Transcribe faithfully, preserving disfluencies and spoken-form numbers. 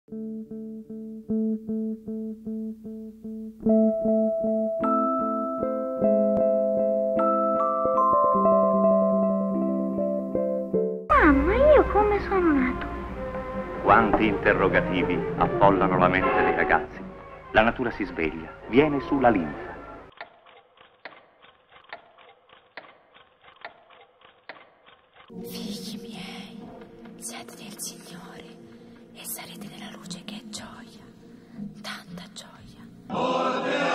Mamma, io come sono nato? Quanti interrogativi affollano la mente dei ragazzi. La natura si sveglia, viene sulla linfa. Figli miei, siete del Signore e sarete nella luce che è gioia, tanta gioia.